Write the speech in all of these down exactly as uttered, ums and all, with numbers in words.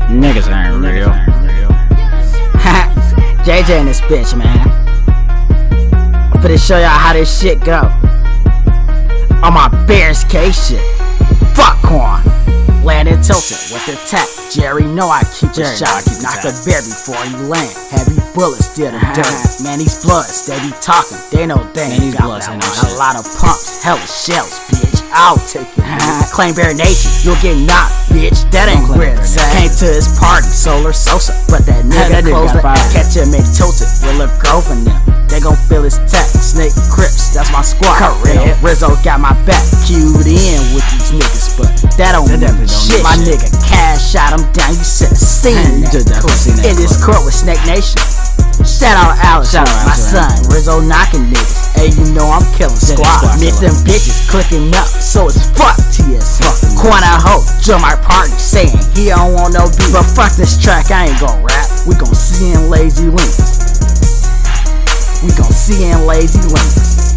Niggas ain't real. J J in this bitch, man. I'm finna show y'all how this shit go. On my Bears case shit. Fuck corn. Landing tilted with the tech. Jerry know I keep Jerry a shot. know I keep Knock the a bear before he land. Heavy bullets did him dirt. Man, these bloods, they be talking. They know they Man, ain't these got bloods that ain't no one. shit. A lot of pumps, hella shells, bitch. I'll take it. Claim Bear Nation, you'll get knocked, bitch. That ain't claim weird. Bear Nation. Came to his party, Solar Sosa, but that nigga That nigga closed got the fired. Catch him and tilted. Will look Grove in them. They gon' feel his tech. Snake Crips, that's my squad. Correct. Rizzo got my back, queued in with these niggas, but that don't That mean definitely don't shit. mean My shit. nigga Cash shot him down. You should have seen You that. just definitely clip. seen that In this clip. court with Snake Nation. Shout out Alex, Shout out my Alex, son. Rizzo knocking niggas. Hey, you know I'm killing Yeah, squad. squad Make killer. them bitches clicking up, so it's fuck T S. Fucking Corner hoe, join my party, saying he don't want no beef. But fuck this track, I ain't gon' rap. We gon' see in Lazy Link. We gon' see in Lazy Link.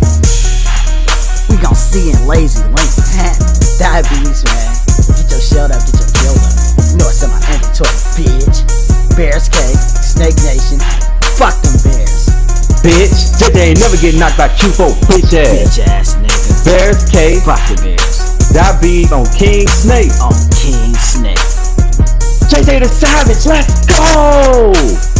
We gon' see in Lazy Link. Diabetes, man. Get your shield up, get your kill up. You know it's in my inventory, bitch. Bears cake, Snake Nation. Fuck them bears. Bitch, J J ain't never get knocked by Q four, bitch ass. Bitch ass nigga. Bears K, Fuck the bears. Diabetes on King Snake. On King Snake. J J the Savage, let's go!